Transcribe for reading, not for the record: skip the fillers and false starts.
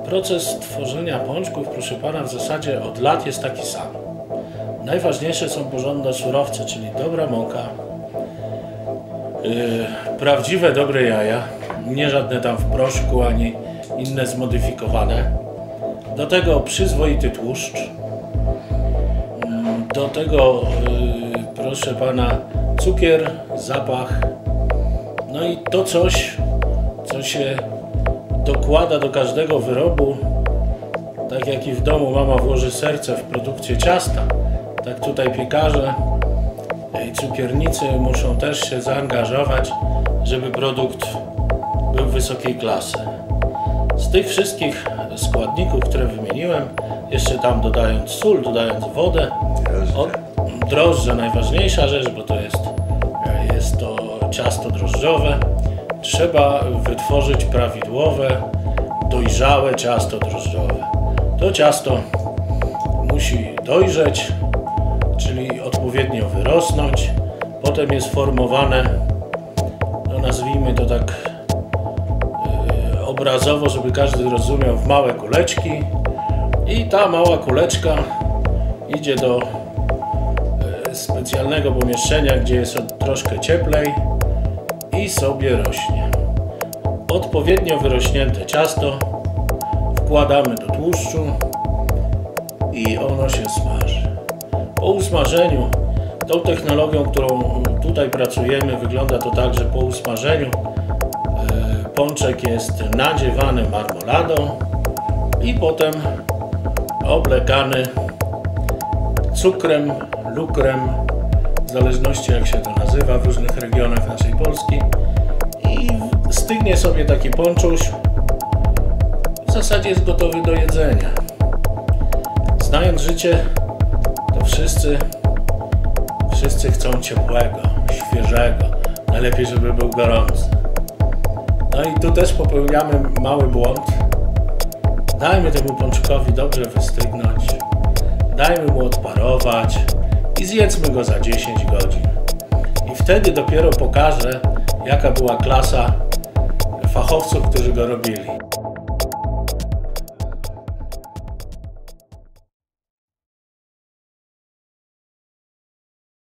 Proces tworzenia pączków, proszę Pana, w zasadzie od lat jest taki sam. Najważniejsze są porządne surowce, czyli dobra mąka, prawdziwe dobre jaja, nie żadne tam w proszku ani inne zmodyfikowane. Do tego przyzwoity tłuszcz. Do tego, proszę Pana, cukier, zapach. No i to coś, co się dokłada do każdego wyrobu, tak jak i w domu mama włoży serce w produkcję ciasta, tak tutaj piekarze i cukiernicy muszą też się zaangażować, żeby produkt był wysokiej klasy. Z tych wszystkich składników, które wymieniłem, jeszcze tam dodając sól, dodając wodę, drożdże, najważniejsza rzecz, bo to jest to ciasto drożdżowe. Trzeba wytworzyć prawidłowe, dojrzałe ciasto drożdżowe. To ciasto musi dojrzeć, czyli odpowiednio wyrosnąć. Potem jest formowane, no nazwijmy to tak obrazowo, żeby każdy rozumiał, w małe kuleczki. I ta mała kuleczka idzie do specjalnego pomieszczenia, gdzie jest troszkę cieplej i sobie rośnie. Odpowiednio wyrośnięte ciasto wkładamy do tłuszczu i ono się smaży. Po usmażeniu, tą technologią, którą tutaj pracujemy, wygląda to tak, że po usmażeniu pączek jest nadziewany marmoladą i potem oblekany cukrem, lukrem, w zależności jak się to nazywa w różnych regionach naszej Polski, i stygnie sobie taki pączuś. W zasadzie jest gotowy do jedzenia. Znając życie, to wszyscy chcą ciepłego, świeżego, najlepiej żeby był gorący. No i tu też popełniamy mały błąd. Dajmy temu pączkowi dobrze wystygnąć, dajmy mu odparować i zjedzmy go za 10 godzin. I wtedy dopiero pokażę, jaka była klasa fachowców, którzy go robili.